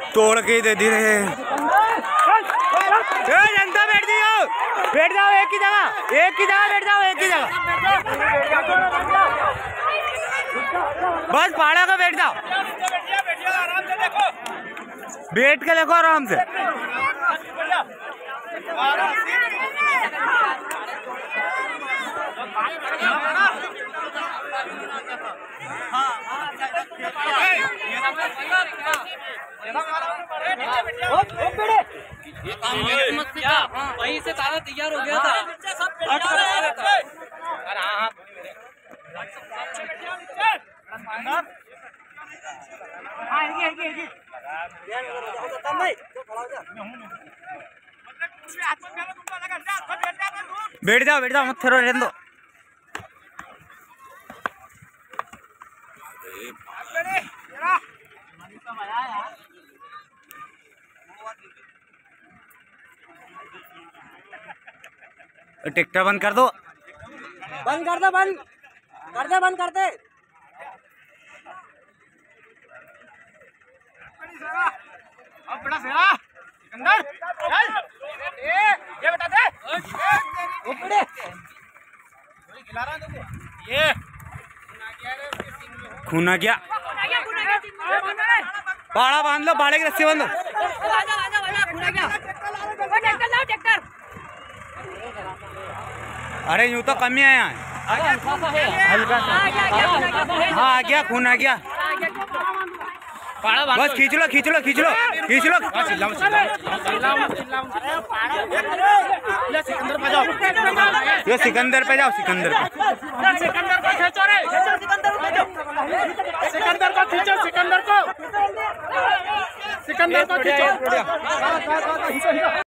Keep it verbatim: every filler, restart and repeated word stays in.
तोड़ के दे दी रहे। जनता बैठ जाओ, बैठ जाओ एक ही जगह, एक ही जगह बैठ जाओ, एक ही जगह बस पाड़ा का बैठ जाओ, बैठ के देखो आराम से। वहीं से ताला तैयार हो गया था। बैठ जाओ, बैठ जाओ, मत थरो, रहने दो। ट्रैक्टर बंद कर दो, बंद कर दो, बंद कर दे, बंद कर दे। अब बड़ा सेरा सिकंदर चल ए ये बता दे ऊपर खिला रहा तुमको ये खून आ गया, बाड़ा बांध लो, बाड़े की रस्सी बांध लो। अरे यूं तो कम ही आया है, हल्का हाँ आ गया, खून आ गया। बस खींच लो, खींच लो, खींच लो, खींच लो। ये सिकंदर पे जाओ, सिकंदर पे सिकंदर को खींचो रे, सिकंदर को खींचो, सिकंदर को सिकंदर को खींचो।